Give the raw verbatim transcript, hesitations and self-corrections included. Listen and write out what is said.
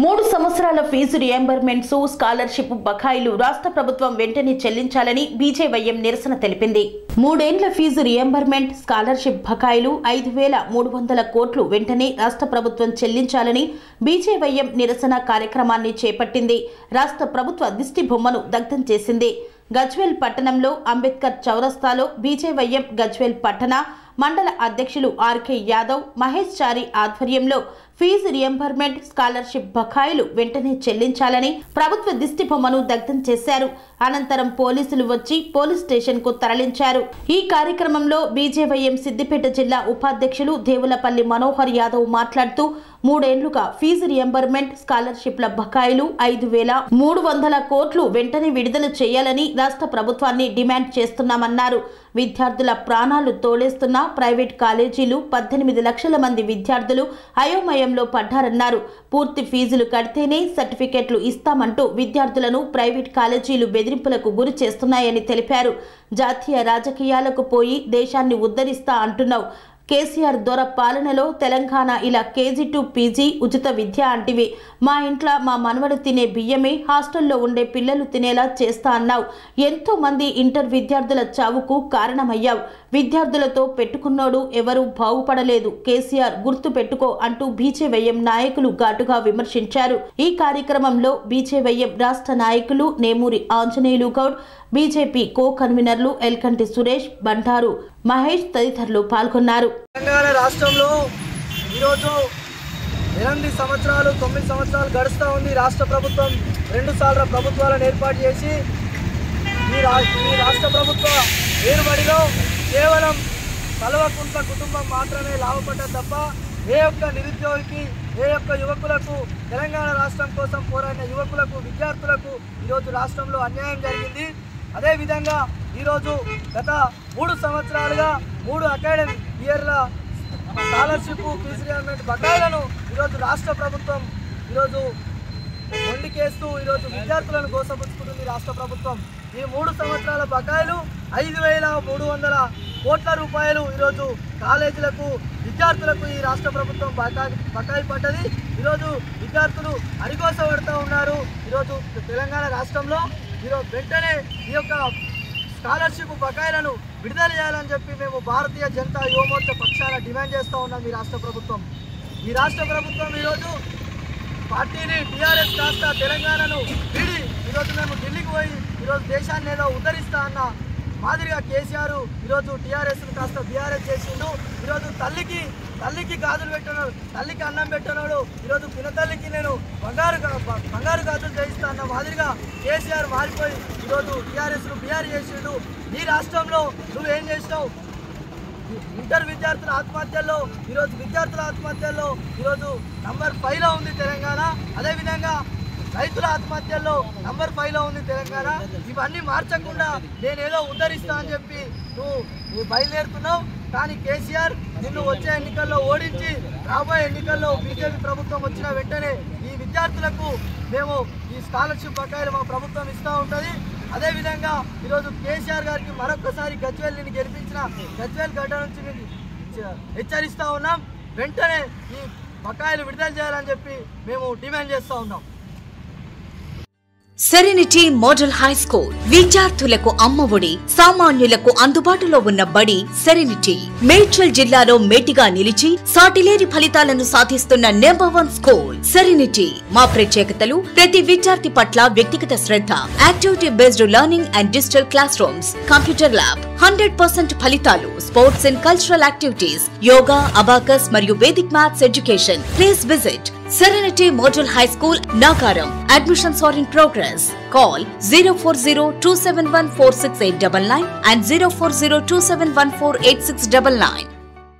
మూడు సంవత్సరాల fee reimbursements scholarship బకాయిలు రాష్ట్ర ప్రభుత్వం వెంటనే చెల్లించాలని బీజేవైఎం నిరసన తెలిపింది. మూడేండ్ల ఫీజు రియంబర్మెంట్ స్కాలర్షిప్ బకాయిలు ఐదు వేల మూడు వందల కోట్లు వెంటనే రాష్ట్ర ప్రభుత్వం చెల్లించాలని బీజేవైఎం నిరసన కార్యక్రమాన్ని చేపట్టింది. రాష్ట్ర ప్రభుత్వ దిష్టి బొమ్మను దగ్ధం చేసింది. గజ్వేల్ పట్టణంలో అంబేద్కర్ చౌరస్తాలో బీజేవైఎం గజ్వేల్ పట్టణ మండల అధ్యక్షులు ఆర్కే యాదవ్, మహేష్ చారి ఆధ్వర్యంలో ఫీజు రియంబర్మెంట్ స్కాలర్షిప్ బకాయిలు వెంటనే చెల్లించాలని ప్రభుత్వ దిష్టి బొమ్మను దగ్ధం చేశారు. అనంతరం పోలీసులు వచ్చి పోలీస్ స్టేషన్ కు తరలించారు. ఈ కార్యక్రమంలో బీజేవైఎం సిద్దిపేట జిల్లా ఉపాధ్యక్షులు దేవులపల్లి మనోహర్ యాదవ్ మాట్లాడుతూ మూడేళ్లుగా ఫీజు రియంబర్మెంట్ స్కాలర్షిప్ల బకాయిలు ఐదు వేల మూడు వందల కోట్లు వెంటనే విడుదల చేయాలని రాష్ట్ర ప్రభుత్వాన్ని డిమాండ్ చేస్తున్నామన్నారు. విద్యార్థుల ప్రాణాలు తోడేస్తున్న ప్రైవేట్ కాలేజీలు పద్దెనిమిది లక్షల మంది విద్యార్థులు అయోమయంలో పడ్డారన్నారు. పూర్తి ఫీజులు కడితేనే సర్టిఫికెట్లు ఇస్తామంటూ విద్యార్థులను ప్రైవేట్ కాలేజీలు బెదిరింపులకు గురి చేస్తున్నాయని తెలిపారు. జాతీయ రాజకీయాలకు పోయి దేశాన్ని ఉద్ధరిస్తా అంటున్నావు. కేసీఆర్ దొర పాలనలో తెలంగాణ ఇలా కేజీ టు పీజీ ఉచిత విద్య అంటివి. మా ఇంట్లో మా మనవడు తినే బియ్యమే హాస్టల్లో ఉండే పిల్లలు తినేలా చేస్తా అన్నావు. ఎంతో మంది ఇంటర్ విద్యార్థుల చావుకు కారణమయ్యావు. విద్యార్థులతో పెట్టుకున్నోడు ఎవరూ బాగుపడలేదు. కేసీఆర్ గుర్తు పెట్టుకో అంటూ బీజేవైఎం నాయకులు ఘాటుగా విమర్శించారు. ఈ కార్యక్రమంలో బీజేవైఎం రాష్ట్ర నాయకులు నేమూరి ఆంజనేయులు గౌడ్, బీజేపీ కో కన్వీనర్లు ఎల్కంటి సురేష్, బండారు మహేష్ తదితరులు పాల్గొన్నారు. తెలంగాణ రాష్ట్రంలో ఈరోజు ఎనిమిది సంవత్సరాలు తొమ్మిది సంవత్సరాలు గడుస్తూ ఉంది. రాష్ట్ర ప్రభుత్వం రెండు సార్లు ప్రభుత్వాలను ఏర్పాటు చేసి ఈ రాష్ట్ర ప్రభుత్వ ఏర్పడిలో కేవలం కల్వకుంట్ల కుటుంబం మాత్రమే లాభపడ్డ తప్ప ఏ ఒక్క నిరుద్యోగికి, ఏ ఒక్క యువకులకు, తెలంగాణ రాష్ట్రం కోసం పోరాడిన యువకులకు, విద్యార్థులకు ఈరోజు రాష్ట్రంలో అన్యాయం జరిగింది. అదేవిధంగా ఈరోజు గత మూడు సంవత్సరాలుగా మూడు అకాడమిక్ ఇయర్ల స్కాలర్షిప్ ఫీజు రియంబర్మెంట్ బకాయిలను ఈరోజు రాష్ట్ర ప్రభుత్వం ఈరోజు మొండికేస్తూ ఈరోజు విద్యార్థులను గోసపుచ్చుకుంటుంది. రాష్ట్ర ప్రభుత్వం ఈ మూడు సంవత్సరాల బకాయిలు ఐదు వేల మూడు వందల కోట్ల రూపాయలు ఈరోజు కాలేజీలకు, విద్యార్థులకు ఈ రాష్ట్ర ప్రభుత్వం బకాయి బకాయి పడ్డది. ఈరోజు విద్యార్థులు అరిగోస పడుతూ ఉన్నారు. ఈరోజు తెలంగాణ రాష్ట్రంలో ఈరోజు వెంటనే ఈ యొక్క స్కాలర్షిప్ బకాయిలను విడుదల చేయాలని చెప్పి మేము భారతీయ జనతా యువమోర్చా పక్షాన డిమాండ్ చేస్తూ ఉన్నాం. ఈ రాష్ట్ర ప్రభుత్వం ఈ రాష్ట్ర ప్రభుత్వం ఈరోజు పార్టీని టీఆర్ఎస్ కాస్త తెలంగాణను వీడి ఈరోజు మేము ఢిల్లీకి పోయి ఈరోజు దేశాన్ని ఏదో ఉద్ధరిస్తా అన్న మాదిరిగా కేసీఆర్ ఈరోజు టీఆర్ఎస్ను కాస్త బీఆర్ఎస్ చేసిండు. ఈరోజు తల్లికి తల్లికి గాజులు పెట్టినాడు, తల్లికి అన్నం పెట్టినాడు. ఈరోజు పినతల్లికి నేను బంగారు బంగారు గాజులు చేయిస్తా అన్న మాదిరిగా కేసీఆర్ మారిపోయి ఈరోజు టీఆర్ఎస్ను బీఆర్ చేసిండు. ఈ రాష్ట్రంలో నువ్వేం చేసినావు? ఇంటర్ విద్యార్థుల ఆత్మహత్యల్లో ఈరోజు విద్యార్థుల ఆత్మహత్యల్లో ఈరోజు నంబర్ ఫైవ్ లో ఉంది తెలంగాణ. అదేవిధంగా రైతుల ఆత్మహత్యల్లో నంబర్ ఫైవ్ లో ఉంది తెలంగాణ. ఇవన్నీ మార్చకుండా నేనేదో ఉద్ధరిస్తా అని చెప్పి నువ్వు బయలుదేరుతున్నావు. కానీ కేసీఆర్ నిన్ను వచ్చే ఎన్నికల్లో ఓడించి రాబోయే ఎన్నికల్లో బీజేపీ ప్రభుత్వం వచ్చిన వెంటనే ఈ విద్యార్థులకు మేము ఈ స్కాలర్షిప్ బకాయిలు మా ప్రభుత్వం ఇస్తూ ఉంటుంది. అదేవిధంగా ఈరోజు కేసీఆర్ గారికి మరొకసారి గజ్వేల్ని గెలిపించిన గజ్వేల్ గడ్డ నుంచి హెచ్చరిస్తూ ఉన్నాం. వెంటనే ఈ బకాయిలు విడుదల చేయాలని చెప్పి మేము డిమాండ్ చేస్తూ ఉన్నాం. సెరెనిటీ మోడల్ హై స్కూల్ విద్యార్థులకు అమ్మఒడి, సామాన్యులకు అందుబాటులో ఉన్న బడి సెరెనిటీ. మేడ్చల్ జిల్లాలో మేటిగా నిలిచి సాటిలేని ఫలితాలను సాధిస్తున్న నెంబర్ వన్ స్కూల్ సెరెనిటీ. మా ప్రత్యేకతలు ప్రతి విద్యార్థి పట్ల వ్యక్తిగత శ్రద్ధ, activity based learning and digital classrooms, computer lab, hundred percent ఫలితాలు, sports and cultural activities, yoga, abacus మరియు Vedic maths education. Please visit Serenity Model High School, Nagaram. Admissions are in progress. Call zero four zero two seven one four six eight nine nine and zero four zero two seven one four eight six nine nine.